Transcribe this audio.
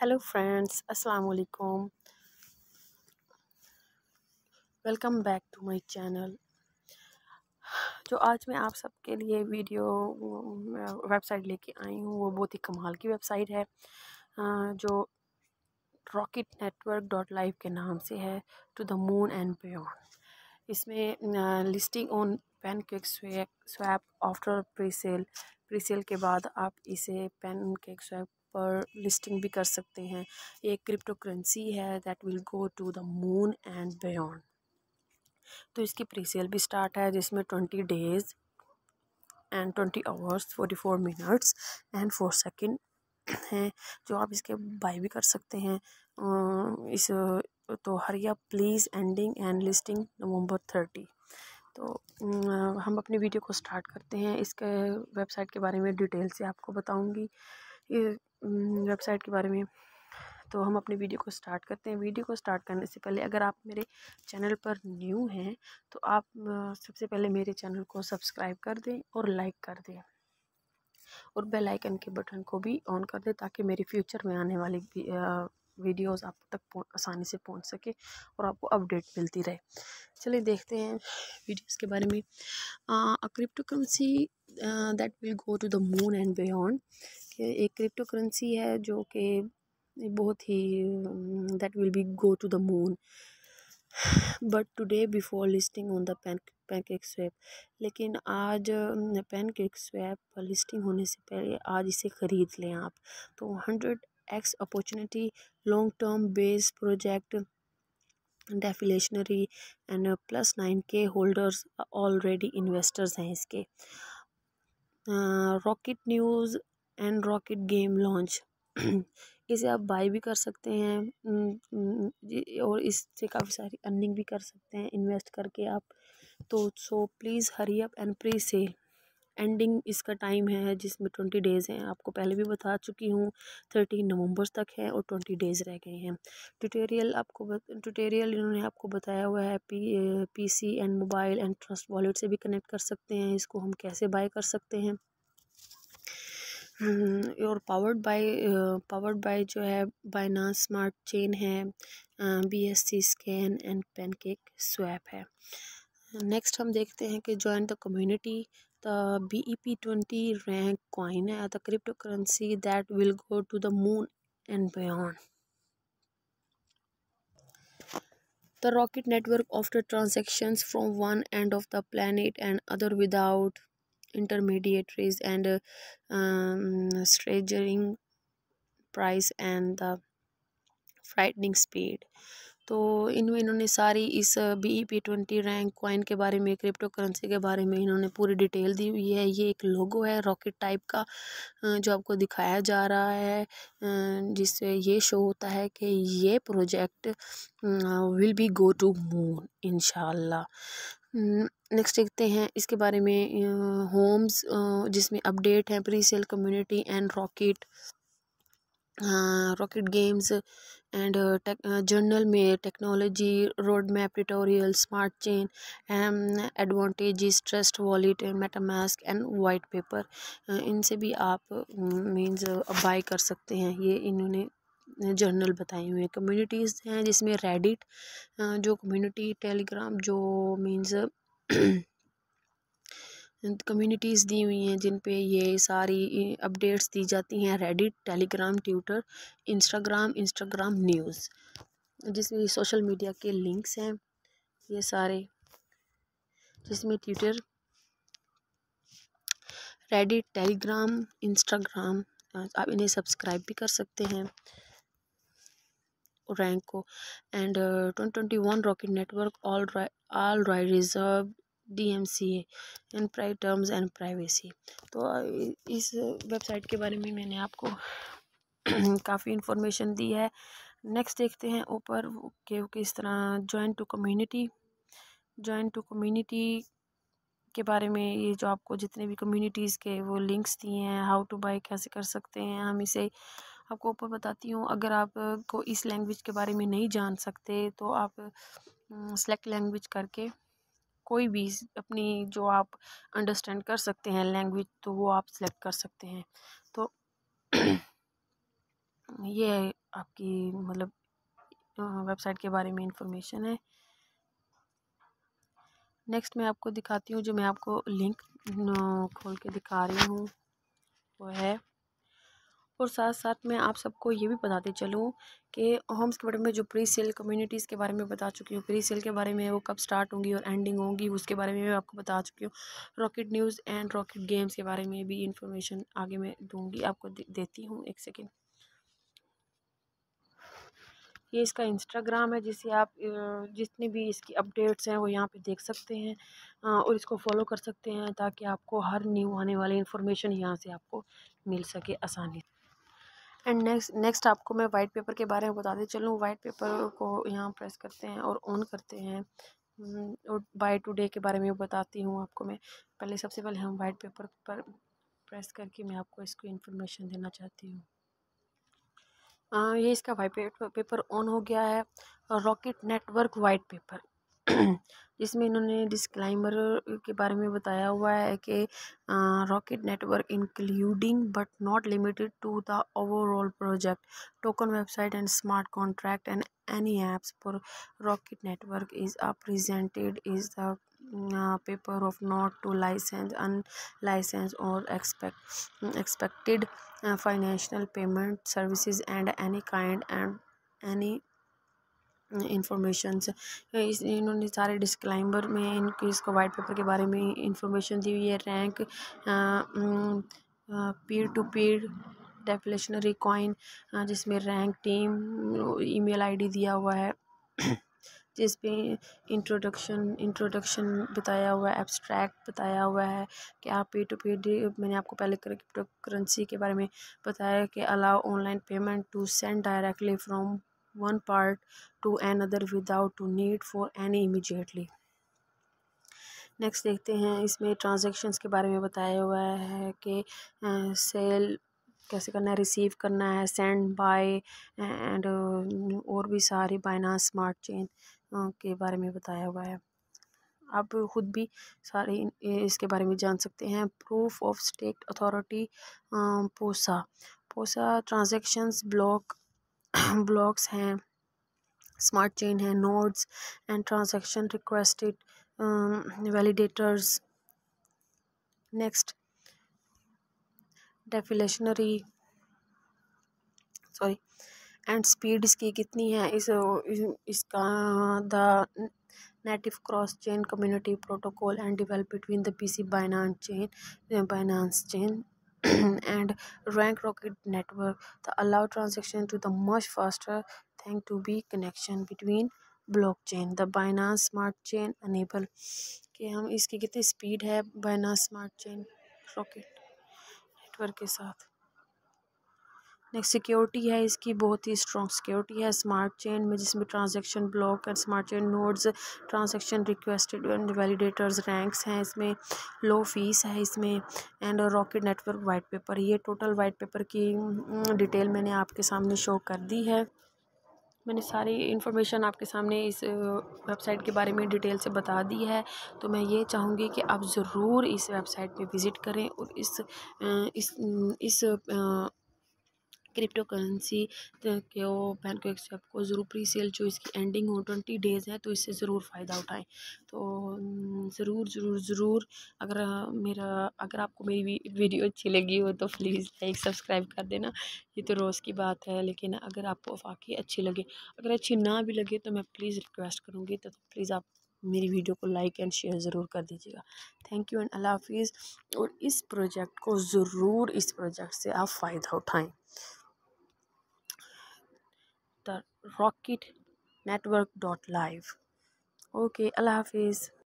Hello friends, अस्सलाम वालेकुम। Welcome back to my channel. जो आज मैं आप सबके लिए वीडियो वेबसाइट लेके आई हूँ वो बहुत ही कमाल की वेबसाइट है, जो रॉकेट नेटवर्क डॉट लाइव के नाम से है, to the moon and beyond. इसमें listing on pancake swap after presale के बाद आप इसे पैनकेक स्वैप पर लिस्टिंग भी कर सकते हैं। ये क्रिप्टो करेंसी है that will go to the moon and beyond. तो इसकी प्रीसेल भी स्टार्ट है जिसमें 20 days and 20 hours 44 minutes and 4 second हैं, जो आप इसके बाय भी कर सकते हैं। इस तो hurry up please ending and listing November 30। तो हम अपनी वीडियो को स्टार्ट करते हैं। इसके वेबसाइट के बारे में डिटेल से आपको बताऊंगी, ये वेबसाइट के बारे में। तो हम अपनी वीडियो को स्टार्ट करते हैं। वीडियो को स्टार्ट करने से पहले अगर आप मेरे चैनल पर न्यू हैं तो आप सबसे पहले मेरे चैनल को सब्सक्राइब कर दें और लाइक कर दें और बेल आइकन के बटन को भी ऑन कर दें ताकि मेरी फ्यूचर में आने वाली वीडियोस आप तक आसानी से पहुंच सके और आपको अपडेट मिलती रहे। चलिए देखते हैं वीडियोस के बारे में। Crypto currency that will go to the moon and beyond. एक क्रिप्टो करेंसी है जो कि बहुत ही that will be go to the moon but today before listing on the pancake swap. लेकिन आज पैनकेक स्वैप पर लिस्टिंग होने से पहले आज इसे ख़रीद लें आप। तो 100x opportunity, long term base project, deflationary and +9K holders already investors हैं इसके। Rocket news and rocket game launch इसे आप बाय भी कर सकते हैं और इससे काफ़ी सारी अर्निंग भी कर सकते हैं इन्वेस्ट करके आप। तो so please hurry up and presale. Ending इसका टाइम है जिसमें 20 डेज़ हैं, आपको पहले भी बता चुकी हूँ। 13 नवंबर तक है और 20 डेज़ रह गए हैं। ट्यूटोरियल इन्होंने आपको बताया हुआ है। PC and mobile and trust wallet से भी कनेक्ट कर सकते हैं इसको, हम कैसे बाय कर सकते हैं। और पावर्ड बाय जो है बाइनांस स्मार्ट चेन है, BSC scan and pancake swap है। नेक्स्ट हम देखते हैं कि join the community. The BEP20 rank coin है the crypto currency that will go to the moon and beyond. The rocket network offers transactions from one end of the planet and other without intermediaries and staggering price and the frightening speed। तो इन्होंने सारी इस BEP20 rank coin के बारे में, crypto currency के बारे में इन्होंने पूरी डिटेल दी हुई है। ये एक लोगो है रॉकेट टाइप का जो आपको दिखाया जा रहा है, जिससे ये शो होता है कि ये project will be go to moon इंशाल्लाह। नेक्स्ट देखते हैं इसके बारे में। होम्स जिसमें अपडेट है presale community and rocket games and journal में technology road map tutorial smart chain advantages trust wallet metamask and white paper, इनसे भी आप मींस बाय कर सकते हैं। ये इन्होंने जर्नल बताए हुए हैं। कम्युनिटीज़ हैं जिसमें रेडिट जो कम्युनिटी, टेलीग्राम जो मींस कम्युनिटीज़ दी हुई हैं जिन पे ये सारी अपडेट्स दी जाती हैं। Reddit, Telegram, Twitter, Instagram news, जिसमें सोशल मीडिया के लिंक्स हैं ये सारे, जिसमें ट्विटर, रेडिट, टेलीग्राम, इंस्टाग्राम, आप इन्हें सब्सक्राइब भी कर सकते हैं रैंक को। And 2021 rocket network all right reserve DMCA and private terms and privacy. तो इस वेबसाइट के बारे में मैंने आपको काफ़ी इन्फॉर्मेशन दी है। नेक्स्ट देखते हैं ऊपर कि किस तरह जॉइन टू कम्युनिटी के बारे में। ये जो आपको जितने भी कम्युनिटीज़ के वो लिंक्स दिए हैं, हाउ टू बाय कैसे कर सकते हैं, हम इसे आपको ऊपर बताती हूँ। अगर आप को इस लैंग्वेज के बारे में नहीं जान सकते तो आप सेलेक्ट लैंग्वेज करके कोई भी अपनी जो आप अंडरस्टैंड कर सकते हैं लैंग्वेज, तो वो आप सेलेक्ट कर सकते हैं। तो ये आपकी मतलब वेबसाइट के बारे में इंफॉर्मेशन है। नेक्स्ट मैं आपको दिखाती हूँ, जो मैं आपको लिंक खोल के दिखा रही हूँ वो है, और साथ साथ मैं आप सबको ये भी बताते चलूँ कि होम्स के बारे में जो प्री सेल कम्युनिटीज़ के बारे में बता चुकी हूँ, प्री सेल के बारे में वो कब स्टार्ट होंगी और एंडिंग होंगी उसके बारे में मैं आपको बता चुकी हूँ। Rocket news and rocket games के बारे में भी इंफॉर्मेशन आगे मैं दूँगी आपको, देती हूँ एक सेकेंड। ये इसका इंस्टाग्राम है, जिसे आप जितनी भी इसकी अपडेट्स हैं वो यहाँ पे देख सकते हैं और इसको फॉलो कर सकते हैं, ताकि आपको हर न्यू आने वाली इन्फॉर्मेशन यहाँ से आपको मिल सके आसानी। एंड नेक्स्ट आपको मैं वाइट पेपर के बारे में बताते चलूँ। वाइट पेपर को यहाँ प्रेस करते हैं और ऑन करते हैं। और बाय टुडे के बारे में बताती हूँ आपको मैं। पहले सबसे पहले हम वाइट पेपर पर प्रेस करके मैं आपको इसको इन्फॉर्मेशन देना चाहती हूँ। ये इसका वाइट पेपर ऑन हो गया है, रॉकेट नेटवर्क वाइट पेपर जिसमें इन्होंने डिस्क्लाइमर के बारे में बताया हुआ है कि rocket network including but not limited to the overall project token website and smart contract and any apps for rocket network is presented is the paper of not to license unlicensed or expected financial payment services and any kind and any informations. इन्होंने सारे disclaimer में इनके इसको white paper के बारे में information दी हुई है। Rank peer to peer deflationary coin, जिसमें रैंक टीम ईमेल आईडी दिया हुआ है जिस पे इंट्रोडक्शन बताया हुआ है, एब्स्ट्रैक्ट बताया हुआ है कि आप पी टू पी मैंने आपको पहले क्रिप्टो करेंसी के बारे में बताया कि allow online payment to send directly from one part to another without to need for any immediately. Next देखते हैं, इसमें ट्रांजैक्शंस के बारे में बताया हुआ है कि सेल कैसे करना है, रिसीव करना है, सेंड बाय एंड और भी सारी बाइनांस स्मार्ट चेन के बारे में बताया हुआ है। आप खुद भी सारे इसके बारे में जान सकते हैं। Proof of stake authority PoSA transactions blocks हैं, स्मार्ट चेन है, nodes and transaction requested validators. Next deflationary sorry and speed इसकी कितनी है, इसका the native cross chain community protocol and develop between the PC Binance chain and rank rocket network the allow transaction to the much faster thanks to be connection between blockchain the Binance Smart Chain enable कि हम इसकी कितनी speed है Binance Smart Chain rocket network के साथ। Next security है इसकी, बहुत ही स्ट्रॉन्ग सिक्योरिटी है स्मार्ट चेन में, जिसमें transaction block and smart chain nodes, transaction requested and validators ranks हैं इसमें, लो फीस है इसमें and rocket network white paper. ये टोटल वाइट पेपर की डिटेल मैंने आपके सामने शो कर दी है। मैंने सारी इन्फॉर्मेशन आपके सामने इस वेबसाइट के बारे में डिटेल से बता दी है। तो मैं ये चाहूँगी कि आप ज़रूर इस वेबसाइट पे विज़िट करें और इस क्रिप्टो करेंसी के वो पैनकेक्स को ज़रूर प्री सेल जो इसकी एंडिंग हो 20 डेज़ है, तो इससे ज़रूर फ़ायदा उठाएं। तो ज़रूर अगर आपको मेरी वीडियो अच्छी लगी हो तो प्लीज़ लाइक सब्सक्राइब कर देना। ये तो रोज़ की बात है, लेकिन अगर आपको वाकई अच्छी लगे, अगर अच्छी ना भी लगे तो मैं प्लीज़ रिक्वेस्ट करूँगी तो प्लीज़ आप मेरी वीडियो को लाइक एंड शेयर ज़रूर कर दीजिएगा। थैंक यू एंड अल्लाह हाफिज़। और इस प्रोजेक्ट को ज़रूर, इस प्रोजेक्ट से आप फ़ायदा उठाएं। The rocketnetwork.live. Okay, Allah Hafiz.